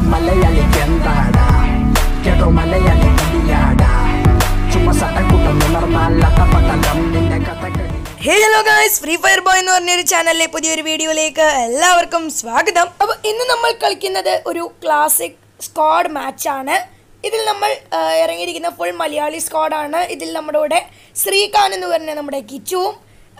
മലയാളിക്ക് എന്താടാ കേട്ടോ മലയാളി കടിയാടാ ചുമ്മാ സട്ടക്കൂട്ടം ഉണർന്നാൽ അട്ടപ്പട്ടം നിന്റെ കഥകളി. Hey hello guys, free fire boy എന്ന് പറഞ്ഞൊരു ചാനലിലെ പുതിയൊരു വീഡിയോയിലേക്ക് എല്ലാവർക്കും സ്വാഗതം. അപ്പോൾ ഇന്ന് നമ്മൾ കളിക്കുന്നത് ഒരു ക്ലാസിക് സ്ക്വാഡ് മാച്ചാണ്. ഇതിൽ നമ്മൾ ഇറങ്ങിയിരിക്കുന്ന ഫുൾ മലയാളി സ്ക്വാഡാണ്. ഇതിൽ നമ്മുടെ കൂടെ ശ്രീകാന്ത് എന്ന് പറഞ്ഞ നമ്മുടെ കിച്ചുവും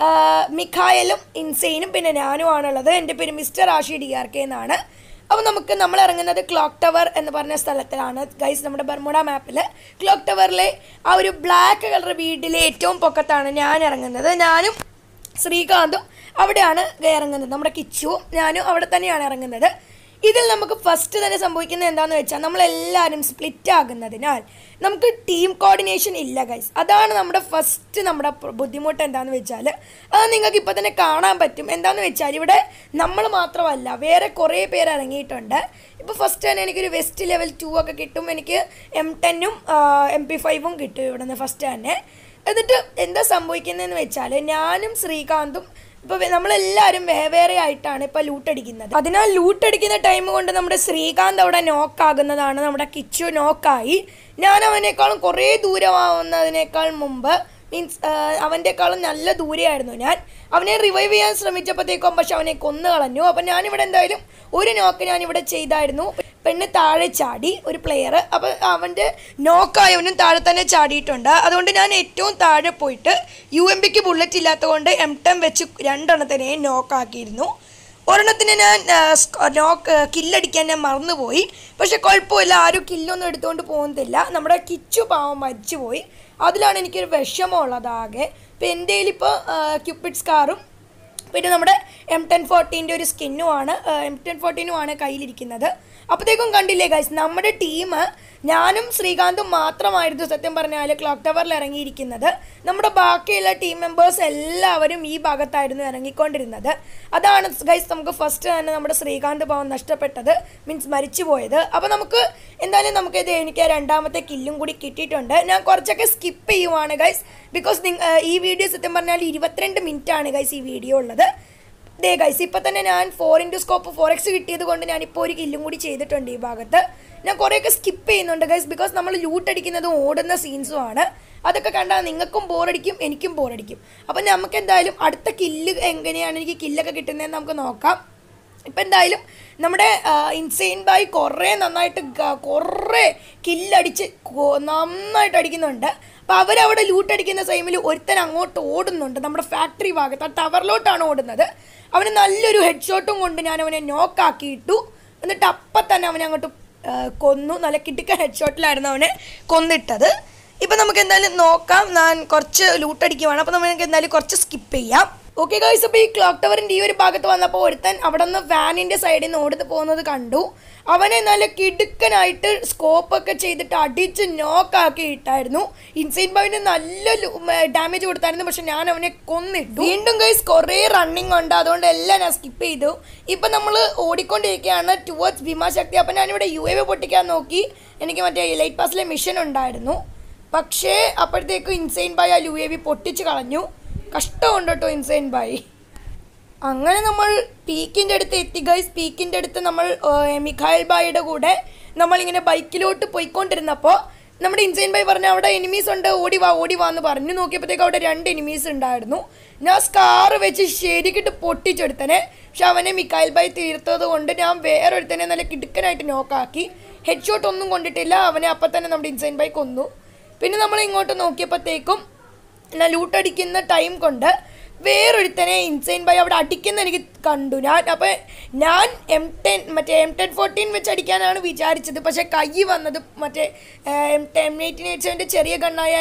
മിഖായലും ഇൻസെയിനും പിന്നെ ഞാനുമാണുള്ളത്. എൻ്റെ പേര് മിസ്റ്റർ ആഷി DRK എന്നാണ്. അപ്പോൾ നമ്മൾ ഇറങ്ങുന്നത് ക്ലോക്ക് ടവർ എന്ന് പറഞ്ഞ സ്ഥലത്തിലാണ് ഗൈസ്. നമ്മുടെ ബർമുഡ മാപ്പിൽ ക്ലോക്ക് ടവറിലെ ആ ഒരു ബ്ലാക്ക് കളർ വീട്ടിലെ ഏറ്റവും പൊക്കത്താണ് ഞാൻ ഇറങ്ങുന്നത്. ഞാനും ശ്രീകാന്തും അവിടെയാണ് ഇറങ്ങുന്നത്. നമ്മുടെ കിച്ചുവും ഞാനും അവിടെ തന്നെയാണ് ഇറങ്ങുന്നത്. ഇതിൽ നമുക്ക് ഫസ്റ്റ് തന്നെ സംഭവിക്കുന്നത് എന്താണെന്ന് വെച്ചാൽ നമ്മളെല്ലാവരും സ്പ്ലിറ്റ് ആകുന്നതിനാൽ നമുക്ക് ടീം കോർഡിനേഷൻ ഇല്ല ഗൈസ്. അതാണ് നമ്മുടെ ബുദ്ധിമുട്ട്. എന്താണെന്ന് വെച്ചാൽ അത് നിങ്ങൾക്ക് ഇപ്പോൾ തന്നെ കാണാൻ പറ്റും. എന്താണെന്ന് വെച്ചാൽ ഇവിടെ നമ്മൾ മാത്രമല്ല, വേറെ കുറേ പേര് ഇറങ്ങിയിട്ടുണ്ട്. ഇപ്പോൾ ഫസ്റ്റ് തന്നെ എനിക്കൊരു വെസ്റ്റ് ലെവൽ 2 ഒക്കെ കിട്ടും. എനിക്ക് M10ഉം MP5ഉം കിട്ടും ഇവിടെ നിന്ന് ഫസ്റ്റ് തന്നെ. എന്നിട്ട് എന്താ സംഭവിക്കുന്നതെന്ന് വെച്ചാൽ ഞാനും ശ്രീകാന്തും ഇപ്പോൾ നമ്മളെല്ലാവരും വേറെ ആയിട്ടാണ് ഇപ്പോൾ ലൂട്ടടിക്കുന്നത്. അതിനാൽ ലൂട്ടടിക്കുന്ന ടൈം കൊണ്ട് നമ്മുടെ ശ്രീകാന്ത് അവിടെ നോക്കാകുന്നതാണ്. നമ്മുടെ കിച്ചു നോക്കായി. ഞാൻ അവനേക്കാളും കുറേ ദൂരമാവുന്നതിനേക്കാൾ മുമ്പ് അവൻ്റെക്കാളും നല്ല ദൂരെയായിരുന്നു. ഞാൻ അവനെ റിവൈവ് ചെയ്യാൻ ശ്രമിച്ചപ്പോഴത്തേക്കും പക്ഷെ അവനെ കൊന്നു കളഞ്ഞു. അപ്പം ഞാനിവിടെ എന്തായാലും ഒരു നോക്ക് ഞാനിവിടെ ചെയ്തായിരുന്നു. പെണ്ണ് താഴെ ചാടി ഒരു പ്ലെയർ. അപ്പോൾ അവൻ്റെ നോക്കായവനും താഴെ തന്നെ ചാടിയിട്ടുണ്ട്. അതുകൊണ്ട് ഞാൻ ഏറ്റവും താഴെ പോയിട്ട് UMPക്ക് ബുള്ളറ്റ് ഇല്ലാത്തതുകൊണ്ട് M10 വെച്ച് 2 എണ്ണത്തിനെ നോക്കാക്കിയിരുന്നു. ഒരെണ്ണത്തിന് ഞാൻ കില്ലടിക്കാൻ ഞാൻ മറന്നുപോയി. പക്ഷെ കുഴപ്പമില്ല, ആരും കില്ലൊന്നും എടുത്തുകൊണ്ട് പോകുന്നില്ല. നമ്മുടെ കിച്ചു പാവം മരിച്ചുപോയി. അതിലാണ് എനിക്കൊരു വിഷമമുള്ളതാകെ. ഇപ്പോൾ എൻ്റെ കയ്യിലിപ്പോൾ ക്യൂപ്പിഡ് സ്കാറും പിന്നെ നമ്മുടെ M1014 ഒരു സ്കിന്നുമാണ് M1014 കയ്യിലിരിക്കുന്നത്. അപ്പോഴത്തേക്കും കണ്ടില്ലേ ഗൈസ്, നമ്മുടെ ടീം ഞാനും ശ്രീകാന്തും മാത്രമായിരുന്നു സത്യം പറഞ്ഞാൽ ക്ലോക്ക് ടവറിൽ ഇറങ്ങിയിരിക്കുന്നത്. നമ്മുടെ ബാക്കിയുള്ള ടീം മെമ്പേഴ്സ് എല്ലാവരും ഈ ഭാഗത്തായിരുന്നു ഇറങ്ങിക്കൊണ്ടിരുന്നത്. അതാണ് ഗൈസ് നമുക്ക് ഫസ്റ്റ് തന്നെ നമ്മുടെ ശ്രീകാന്ത് പാവം നഷ്ടപ്പെട്ടത്, മീൻസ് മരിച്ചു പോയത്. അപ്പോൾ എന്തായാലും എനിക്ക് രണ്ടാമത്തെ കില്ലും കൂടി കിട്ടിയിട്ടുണ്ട്. ഞാൻ കുറച്ചൊക്കെ സ്കിപ്പ് ചെയ്യുവാണ് ഗൈസ്, ബിക്കോസ് ഈ വീഡിയോ സത്യം പറഞ്ഞാൽ 22 മിനിറ്റാണ് ഗൈസ് ഈ വീഡിയോ ഉള്ളത്. ദേ ഗൈസ്, ഇപ്പോൾ തന്നെ ഞാൻ 4x സ്കോപ്പ് 4x കിട്ടിയത് കൊണ്ട് ഞാനിപ്പോൾ ഒരു കില്ലും കൂടി ചെയ്തിട്ടുണ്ട് ഈ ഭാഗത്ത്. ഞാൻ കുറേയൊക്കെ സ്കിപ്പ് ചെയ്യുന്നുണ്ട് ഗൈസ്, ബിക്കോസ് നമ്മൾ ലൂട്ടടിക്കുന്നതും ഓടുന്ന സീൻസുമാണ്. അതൊക്കെ കണ്ടാൽ നിങ്ങൾക്കും ബോറടിക്കും, എനിക്കും ബോറടിക്കും. അപ്പം നമുക്ക് എന്തായാലും അടുത്ത കില്ല് എങ്ങനെയാണ് എനിക്ക് കില്ലൊക്കെ കിട്ടുന്നതെന്ന് നമുക്ക് നോക്കാം. ഇപ്പം എന്തായാലും നമ്മുടെ ഇൻസെയിൻ ബായ് നന്നായിട്ട് കില്ലടിച്ച് നന്നായിട്ട് അടിക്കുന്നുണ്ട്. അപ്പോൾ അവരവിടെ ലൂട്ടടിക്കുന്ന ടൈമിൽ ഒരുത്തൻ അങ്ങോട്ട് ഓടുന്നുണ്ട്. നമ്മുടെ ഫാക്ടറി ഭാഗത്ത് ആ ടവറിലോട്ടാണ് ഓടുന്നത്. അവന് നല്ലൊരു ഹെഡ് ഷോട്ടും കൊണ്ട് ഞാൻ അവനെ നോക്കാക്കിയിട്ടു. എന്നിട്ട് അപ്പം തന്നെ അവനെ അങ്ങോട്ട് കൊന്നു. നല്ല കിട്ടിക്ക ഹെഡ് ഷോട്ടിലായിരുന്നു അവനെ കൊന്നിട്ടത്. ഇപ്പം നമുക്ക് എന്തായാലും നോക്കാം. ഞാൻ കുറച്ച് ലൂട്ടടിക്കുവാണ്. അപ്പോൾ നമുക്ക് എന്തായാലും കുറച്ച് സ്കിപ്പ് ചെയ്യാം. ഓക്കെ ഗൈസ്, അപ്പോൾ ഈ ക്ലോക്ക് ടവറിൻ്റെ ഈ ഒരു ഭാഗത്ത് വന്നപ്പോൾ ഒരുത്തൻ അവിടെ നിന്ന് വാനിൻ്റെ സൈഡിൽ നിന്ന് ഓടി പോകുന്നത് കണ്ടു. അവനെ നല്ല കിടുക്കനായിട്ട് സ്കോപ്പൊക്കെ ചെയ്തിട്ട് അടിച്ച് നോക്കാക്കി ഇട്ടായിരുന്നു. ഇൻസൈൻ ബോയിന് നല്ല ഡാമേജ് കൊടുത്തായിരുന്നു. പക്ഷെ ഞാൻ അവനെ കൊന്നിട്ടു. വീണ്ടും ഗൈസ് കുറേ റണ്ണിങ് ഉണ്ട്, അതുകൊണ്ട് എല്ലാം ഞാൻ സ്കിപ്പ് ചെയ്തു. ഇപ്പം നമ്മൾ ഓടിക്കൊണ്ടിരിക്കുകയാണ് ടുവേർഡ്സ് ഭീമാശക്തി. അപ്പം ഞാനിവിടെ UAV പൊട്ടിക്കാൻ നോക്കി. എനിക്ക് മറ്റേ ലൈറ്റ് പാസിലെ മിഷൻ ഉണ്ടായിരുന്നു. പക്ഷേ അപ്പോഴത്തേക്കും ഇൻസൈൻ ബായ് ആ UAV പൊട്ടിച്ച് കളഞ്ഞു. കഷ്ടമുണ്ട് കേട്ടോ ഇൻസൈൻ ബായ്. അങ്ങനെ നമ്മൾ പീക്കിൻ്റെ അടുത്ത് എത്തി ഗൈസ്. പീക്കിൻ്റെ അടുത്ത് നമ്മൾ മിഖായൽ ബായിയുടെ കൂടെ നമ്മളിങ്ങനെ ബൈക്കിലോട്ട് പോയിക്കൊണ്ടിരുന്നപ്പോൾ നമ്മുടെ ഇൻസൈൻ ബായ് പറഞ്ഞു അവിടെ എനിമീസ് ഉണ്ട്, ഓടി വാ എന്ന് പറഞ്ഞു. നോക്കിയപ്പോഴത്തേക്ക് അവിടെ 2 എനിമീസ് ഉണ്ടായിരുന്നു. ഞാൻ സ്കാർ വെച്ച് ശരിക്കിട്ട് പൊട്ടിച്ചെടുത്തനെ. പക്ഷെ അവനെ മിഖായൽ ബായ് തീർത്തത് കൊണ്ട് ഞാൻ വേറൊരുത്തനെ നല്ല കിടുക്കനായിട്ട് നോക്കാക്കി. ഹെഡ് ഷോട്ട് ഒന്നും കൊണ്ടിട്ടില്ല. അവനെ അപ്പം തന്നെ നമ്മുടെ ഇൻസൈൻ ബായ് കൊന്നു. പിന്നെ നമ്മൾ ഇങ്ങോട്ട് നോക്കിയപ്പോഴത്തേക്കും ലൂട്ടടിക്കുന്ന ടൈം കൊണ്ട് വേറൊരുത്തനെ ഇൻസൈൻ ബായ് അവിടെ അടിക്കുന്ന എനിക്ക് കണ്ടു. ഞാൻ M1014 വെച്ച് അടിക്കാനാണ് വിചാരിച്ചത്. പക്ഷേ കൈ വന്നത് മറ്റേ M1887 ചെറിയ ഗണ്ണായ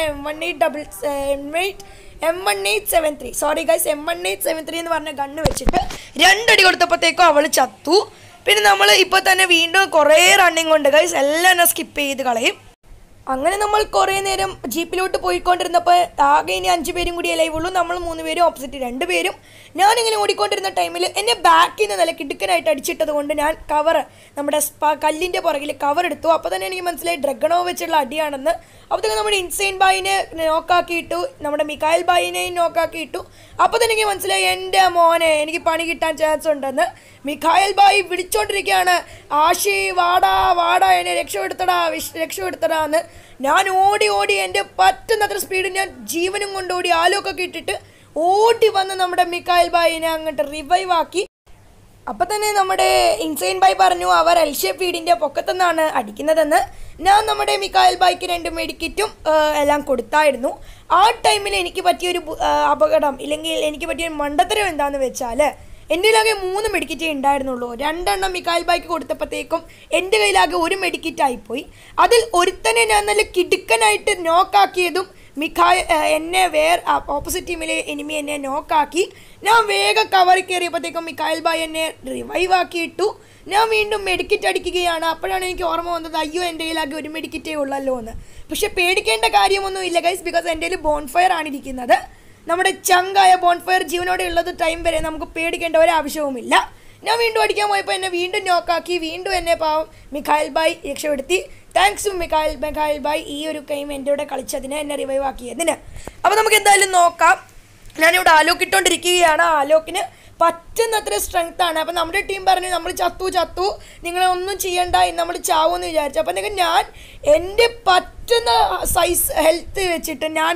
M1873 സോറി ഗൈസ് M1873 എന്ന് പറഞ്ഞ ഗണ്ണ് വെച്ചിട്ട് 2 അടി കൊടുത്തപ്പോഴത്തേക്കും അവൾ ചത്തു. പിന്നെ നമ്മൾ ഇപ്പോൾ തന്നെ വീണ്ടും കുറേ റണ്ണിങ് ഉണ്ട് ഗൈസ്. എല്ലാം സ്കിപ്പ് ചെയ്ത് കളയും. അങ്ങനെ നമ്മൾ കുറേ നേരം ജീപ്പിലോട്ട് പോയിക്കൊണ്ടിരുന്നപ്പോൾ ആകെ ഇനി 5 പേരും കൂടി ലൈവുള്ളൂ. നമ്മൾ 3 പേരും ഓപ്പോസിറ്റ് 2 പേരും. ഞാനിങ്ങനെ ഓടിക്കൊണ്ടിരുന്ന ടൈമിൽ എന്നെ ബാക്കിൽ നിന്ന് നല്ല കിടുക്കനായിട്ട് അടിച്ചിട്ടത് കൊണ്ട് ഞാൻ നമ്മുടെ കല്ലിൻ്റെ പുറകിൽ കവർ എടുത്തു. അപ്പോൾ തന്നെ എനിക്ക് മനസ്സിലായി ഡ്രഗണോ വെച്ചുള്ള അടിയാണെന്ന്. അപ്പോഴത്തേക്ക് നമ്മുടെ ഇൻസൈൻ ബായിനെ നോക്കാക്കിയിട്ടു, നമ്മുടെ മിഖായൽ ബായിനെയും നോക്കാക്കിയിട്ടു. അപ്പോൾ തന്നെ എനിക്ക് മനസ്സിലായി എൻ്റെ മോനെ എനിക്ക് പണി കിട്ടാൻ ചാൻസ് ഉണ്ടെന്ന്. മിഖായൽ ബായി വിളിച്ചോണ്ടിരിക്കുകയാണ്, ആഷി വാടാ വാടാ എന്നെ രക്ഷപ്പെടുത്തടാ എന്ന്. ഞാൻ ഓടി എൻ്റെ പറ്റുന്നത്ര സ്പീഡിൽ ഞാൻ ജീവനും കൊണ്ട് ഓടി ആലോക്കൊക്കെ ഇട്ടിട്ട് ഓടി വന്ന് നമ്മുടെ മിഖായൽ ബായിനെ അങ്ങോട്ട് റിവൈവ് ആക്കി. അപ്പം തന്നെ നമ്മുടെ ഇൻസൈൻ ബായ് പറഞ്ഞു അവർ എൽ ഷേപ്പ് വീടിൻ്റെ പൊക്കത്തുനിന്നാണ് അടിക്കുന്നതെന്ന്. ഞാൻ നമ്മുടെ മിഖായൽ ബായ്ക്ക് 2 മെഡിക്കിറ്റും എല്ലാം കൊടുത്തായിരുന്നു. ആ ടൈമിൽ എനിക്ക് പറ്റിയൊരു അപകടം ഇല്ലെങ്കിൽ എനിക്ക് പറ്റിയൊരു മണ്ടത്തരം എന്താണെന്ന് വെച്ചാൽ എൻ്റെ കയ്യിലാകെ 3 മെഡിക്കിറ്റേ ഉണ്ടായിരുന്നുള്ളൂ. 2 എണ്ണം മിഖായൽ ബായ്ക്ക് കൊടുത്തപ്പോഴത്തേക്കും എൻ്റെ കയ്യിലാകെ 1 മെഡിക്കിറ്റായിപ്പോയി. അതിൽ ഒരുത്തനെ ഞാൻ നല്ല കിടുക്കനായിട്ട് നോക്കാക്കിയതും എന്നെ ഓപ്പോസിറ്റ് ടീമിലെ എനിമി എന്നെ നോക്കാക്കി. ഞാൻ വേഗം കവറിൽ കയറിയപ്പോഴത്തേക്കും മിഖായൽ ബായ് എന്നെ റിവൈവ് ആക്കിയിട്ടു. ഞാൻ വീണ്ടും മെഡിക്കിറ്റ് അടിക്കുകയാണ്. അപ്പോഴാണ് എനിക്ക് ഓർമ്മ വന്നത്, അയ്യോ എൻ്റെ കയ്യിലാകെ 1 മെഡിക്കിറ്റേ ഉള്ളല്ലോ എന്ന്. പക്ഷെ പേടിക്കേണ്ട കാര്യമൊന്നും ഇല്ല ഗൈസ്, ബിക്കോസ് എൻ്റെ കയ്യിൽ ബോൺഫയർ ആണ് ഇരിക്കുന്നത്. നമ്മുടെ ചങ്കായ ബോൺഫയർ ജീവനോടെ ഉള്ളത് ടൈം വരെ നമുക്ക് പേടിക്കേണ്ട ഒരാവശ്യവുമില്ല. ഞാൻ വീണ്ടും അടിക്കാൻ പോയപ്പോൾ എന്നെ വീണ്ടും നോക്കാക്കി. വീണ്ടും എന്നെ പാവം മിഖായൽ ബായ് രക്ഷപ്പെടുത്തി. താങ്ക്സ് മിഖായൽ ബായ് ഈ ഒരു ഗെയിം എൻ്റെ കൂടെ കളിച്ചതിന്, എന്നെ റിവൈവ് ആക്കിയതിന്. അപ്പോൾ നമുക്ക് എന്തായാലും നോക്കാം. ഞാനിവിടെ ആലോക്ക് ഇട്ടുകൊണ്ടിരിക്കുകയാണ്. ആലോക്കിന് പറ്റുന്നത്ര സ്ട്രെങ്ത് ആണ്. അപ്പം നമ്മുടെ ടീം പറഞ്ഞു നമ്മൾ ചത്തു നിങ്ങളൊന്നും ചെയ്യണ്ട, നമ്മൾ ചാവുമെന്ന് വിചാരിച്ചു. അപ്പം ഞാൻ എൻ്റെ പറ്റുന്ന സൈസ് ഹെൽത്ത് വെച്ചിട്ട് ഞാൻ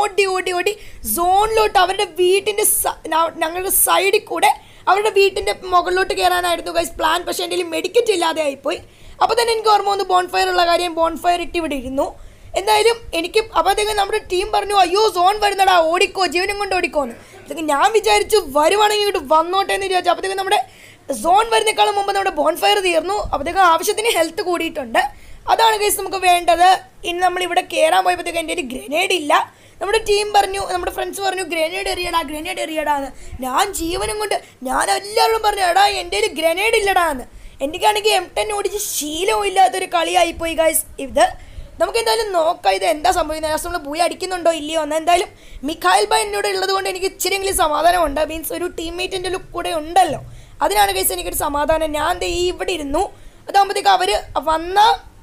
ഓടി സോണിലോട്ട് അവരുടെ വീട്ടിൻ്റെ ഞങ്ങളുടെ സൈഡിൽ കൂടെ അവരുടെ വീട്ടിൻ്റെ മുകളിലോട്ട് കയറാനായിരുന്നു ഗൈസ് പ്ലാൻ. പക്ഷേ എൻ്റെ കയ്യിൽ മെഡിക്കറ്റ് ഇല്ലാതെ ആയിപ്പോയി. അപ്പോൾ തന്നെ എനിക്ക് ഓർമ്മ വന്നു ബോൺഫയർ ഉള്ള കാര്യം. ബോൺഫയർ ഇട്ട് ഇവിടെ ഇരുന്നു. എന്തായാലും എനിക്ക് അപ്പോഴത്തേക്കും നമ്മുടെ ടീം പറഞ്ഞു, അയ്യോ സോൺ വരുന്നടാ, ഓടിക്കോ, ജീവനും കൊണ്ട് ഓടിക്കോന്ന്. അപ്പോഴത്തേക്കും ഞാൻ വിചാരിച്ചു വരുവാണെങ്കിൽ ഇങ്ങോട്ട് വന്നോട്ടെ എന്ന് വിചാരിച്ചു. അപ്പോഴത്തേക്കും നമ്മുടെ സോൺ വരുന്നേക്കാളും മുമ്പ് നമ്മുടെ ബോൺഫയർ തീർന്നു. അപ്പോഴത്തേക്കും ആവശ്യത്തിന് ഹെൽത്ത് കൂടിയിട്ടുണ്ട്. അതാണ് ഗൈസ് നമുക്ക് വേണ്ടത്. ഇനി നമ്മളിവിടെ കയറാൻ പോയപ്പോഴത്തേക്കും എൻ്റെ ഒരു ഗ്രനേഡ് ഇല്ല. നമ്മുടെ ടീം പറഞ്ഞു, നമ്മുടെ ഫ്രണ്ട്സ് പറഞ്ഞു ഗ്രനേഡ് എറിയടാന്ന്. ഞാൻ ജീവനും കൊണ്ട് ഞാൻ എല്ലാവരും പറഞ്ഞു, എടാ എൻ്റെ ഒരു ഗ്രനേഡ് ഇല്ലടാ എന്ന്. എനിക്കാണെങ്കിൽ M10 ഓടിച്ച് ശീലവും ഇല്ലാത്തൊരു കളിയായിപ്പോയി ഗൈസ് ഇത്. നമുക്ക് എന്തായാലും നോക്കാം ഇത് എന്താ സംഭവിക്കുന്നത്. ലാസ്റ്റ് നമ്മൾ പോയി അടിക്കുന്നുണ്ടോ ഇല്ലയോ എന്ന്. എന്തായാലും മിഖായൽ ബായ് എന്നോട് ഉള്ളത് കൊണ്ട് എനിക്ക് ഇച്ചിരിയെങ്കിലും സമാധാനമുണ്ട്. മീൻസ് ഒരു ടീംമേറ്റിൻ്റെ കൂടെ ഉണ്ടല്ലോ, അതിനാണ് ഗൈസ് എനിക്കൊരു സമാധാനം. ഞാൻ ഇവിടെ ഇരുന്നു. അതാകുമ്പോഴത്തേക്ക് അവർ വന്ന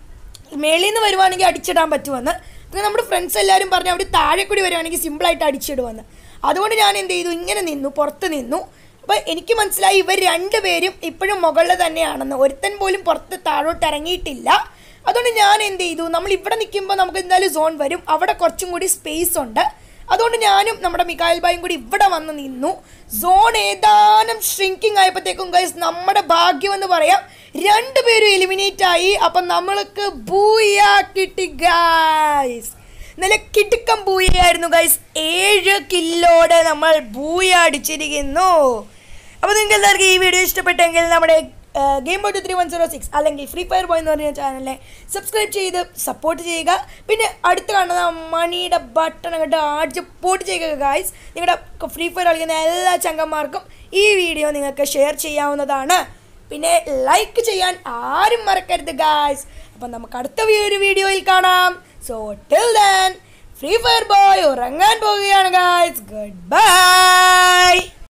മേളിൽ നിന്ന് വരുവാണെങ്കിൽ അടിച്ചിടാൻ പറ്റുമെന്ന്. പിന്നെ നമ്മുടെ ഫ്രണ്ട്സ് എല്ലാവരും പറഞ്ഞു അവർ താഴെ കൂടി വരുവാണെങ്കിൽ സിമ്പിളായിട്ട് അടിച്ചിടുമെന്ന്. അതുകൊണ്ട് ഞാൻ എന്ത് ചെയ്തു, ഇങ്ങനെ നിന്നു, പുറത്ത് നിന്നു. അപ്പോൾ എനിക്ക് മനസ്സിലായി ഇവർ 2 പേരും ഇപ്പോഴും മുകളിൽ തന്നെയാണെന്ന്. ഒരുത്തൻ പോലും പുറത്ത് താഴോട്ട് ഇറങ്ങിയിട്ടില്ല. അതുകൊണ്ട് ഞാൻ എന്ത് ചെയ്തു, നമ്മൾ ഇവിടെ നിൽക്കുമ്പോൾ നമുക്ക് എന്തായാലും സോൺ വരും, അവിടെ കുറച്ചും കൂടി സ്പേസ് ഉണ്ട്. അതുകൊണ്ട് ഞാനും നമ്മുടെ മിഖായൽ ബായും കൂടി ഇവിടെ വന്ന് നിന്നു. സോൺ ഏതാനും ഷ്രിങ്കിങ് ആയപ്പോഴത്തേക്കും ഗൈസ് നമ്മുടെ ഭാഗ്യമെന്ന് പറയാം 2 പേരും എലിമിനേറ്റ് ആയി. അപ്പം നമ്മൾക്ക് ബൂയാ കിട്ടി ഗൈസ്. നല്ല കിടുക്കം ബൂയായിരുന്നു ഗൈസ്. 7 കില്ലോടെ നമ്മൾ ബൂയ അടിച്ചിരിക്കുന്നു. അപ്പോൾ നിങ്ങൾക്ക് എല്ലാവർക്കും ഈ വീഡിയോ ഇഷ്ടപ്പെട്ടെങ്കിൽ നമ്മുടെ Gameboy 23106 അല്ലെങ്കിൽ ഫ്രീ ഫയർ ബോയ് എന്ന് പറഞ്ഞ ചാനലിനെ സബ്സ്ക്രൈബ് ചെയ്ത് സപ്പോർട്ട് ചെയ്യുക. പിന്നെ അടുത്ത് കാണുന്ന മണിയുടെ ബട്ടൺ അങ്ങോട്ട് അടിച്ച് പോട്ട് ചെയ്യുക ഗൈസ്. നിങ്ങളുടെ ഫ്രീ ഫയർ കളിക്കുന്ന എല്ലാ ചങ്കന്മാർക്കും ഈ വീഡിയോ നിങ്ങൾക്ക് ഷെയർ ചെയ്യാവുന്നതാണ്. പിന്നെ ലൈക്ക് ചെയ്യാൻ ആരും മറക്കരുത് ഗൈസ്. അപ്പം നമുക്ക് അടുത്ത ഒരു വീഡിയോയിൽ കാണാം. So till then free fire boy ഉറങ്ങാൻ പോവുകയാണ് ഗൈസ്. Good bye.